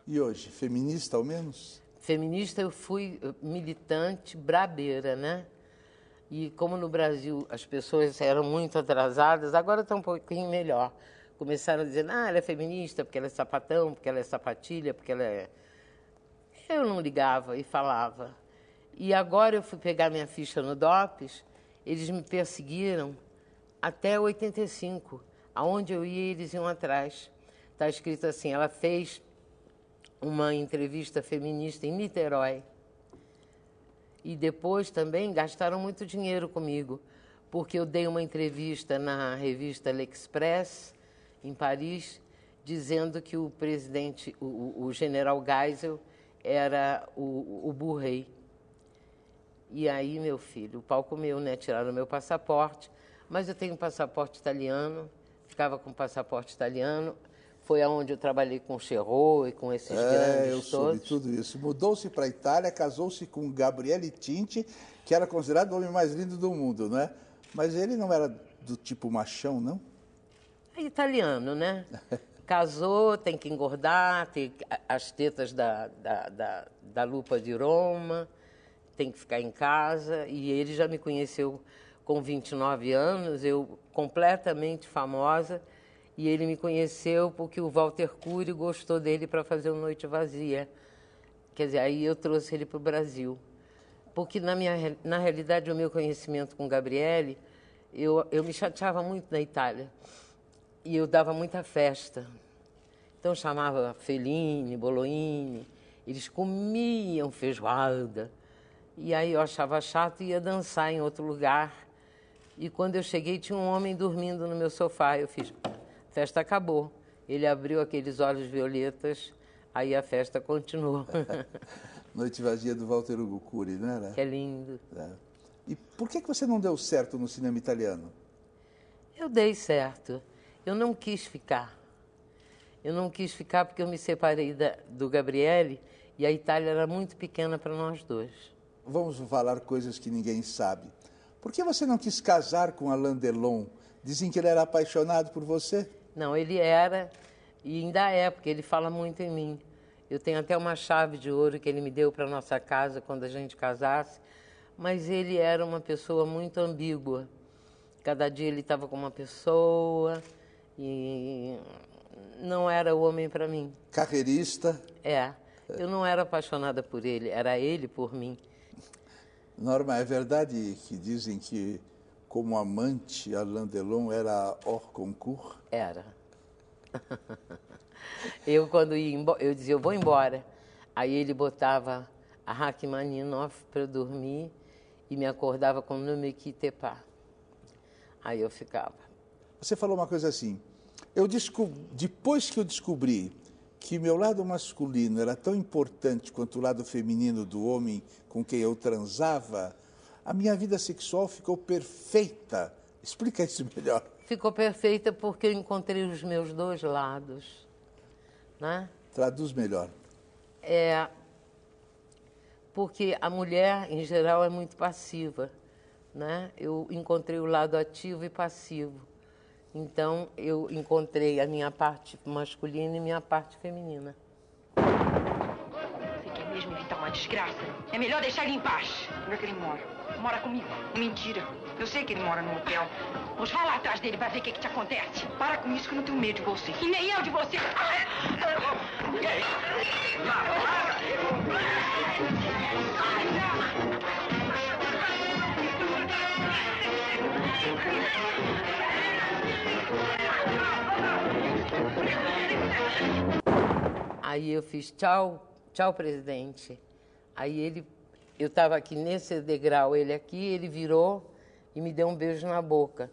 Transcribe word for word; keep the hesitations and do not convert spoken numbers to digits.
E hoje, feminista ao menos? Feminista, eu fui militante brabeira, né? E como no Brasil as pessoas eram muito atrasadas, agora está um pouquinho melhor. Começaram a dizer, ah, ela é feminista porque ela é sapatão, porque ela é sapatilha, porque ela é... Eu não ligava e falava. E agora eu fui pegar minha ficha no DOPS, eles me perseguiram até oitenta e cinco. Aonde eu ia, eles iam atrás. Está escrito assim, ela fez uma entrevista feminista em Niterói. E depois também gastaram muito dinheiro comigo, porque eu dei uma entrevista na revista L'Express, em Paris, dizendo que o presidente, o, o general Geisel, era o, o Burrey. E aí, meu filho, o pau comeu, né? Tiraram o meu passaporte, mas eu tenho um passaporte italiano, ficava com passaporte italiano. Foi aonde eu trabalhei com o Cherot e com esses é, grandes eu soube todos. tudo isso. Mudou-se para a Itália, casou-se com Gabriele Tinti, que era considerado o homem mais lindo do mundo, né? Mas ele não era do tipo machão, não? É italiano, né? Casou, tem que engordar, tem as tetas da, da, da, da Lupa de Roma, tem que ficar em casa. E ele já me conheceu com vinte e nove anos, eu completamente famosa. E ele me conheceu porque o Walter Cury gostou dele para fazer o Noite Vazia. Quer dizer, aí eu trouxe ele para o Brasil. Porque, na, minha, na realidade, o meu conhecimento com Gabriele, eu, eu me chateava muito na Itália. E eu dava muita festa. Então, chamava Fellini, Bolognini, eles comiam feijoada. E aí eu achava chato e ia dançar em outro lugar. E quando eu cheguei, tinha um homem dormindo no meu sofá. Eu fiz... A festa acabou. Ele abriu aqueles olhos violetas, aí a festa continuou. Noite Vazia do Walter Hugo Cury, não era? Que é lindo. É. E por que você não deu certo no cinema italiano? Eu dei certo. Eu não quis ficar. Eu não quis ficar porque eu me separei da, do Gabriele e a Itália era muito pequena para nós dois. Vamos falar coisas que ninguém sabe. Por que você não quis casar com Alain Delon? Dizem que ele era apaixonado por você? Não, ele era, e ainda é, porque ele fala muito em mim. Eu tenho até uma chave de ouro que ele me deu para nossa casa quando a gente casasse, mas ele era uma pessoa muito ambígua. Cada dia ele estava com uma pessoa e não era o homem para mim. Carreirista? É, eu não era apaixonada por ele, era ele por mim. Norma, é verdade que dizem que como amante, Alain Delon era hors concours? Era. Eu, quando ia embora, eu dizia, eu vou embora. Aí ele botava a Rachmaninoff para eu dormir e me acordava com Ne me quitte pas. Aí eu ficava. Você falou uma coisa assim, eu descobri, depois que eu descobri que meu lado masculino era tão importante quanto o lado feminino do homem com quem eu transava, a minha vida sexual ficou perfeita. Explica isso melhor. Ficou perfeita porque eu encontrei os meus dois lados, né? Traduz melhor. É, porque a mulher, em geral, é muito passiva, né? Eu encontrei o lado ativo e passivo. Então, eu encontrei a minha parte masculina e minha parte feminina. Você quer mesmo evitar uma desgraça? É melhor deixar ele em paz. Onde é que ele mora? Mora comigo. Mentira. Eu sei que ele mora no hotel. Vou vai lá atrás dele pra ver o que, que te acontece. Para com isso que eu não tenho medo de você. E nem eu de você. Aí eu fiz tchau, tchau, presidente. Aí ele, eu estava aqui nesse degrau, ele aqui, ele virou e me deu um beijo na boca.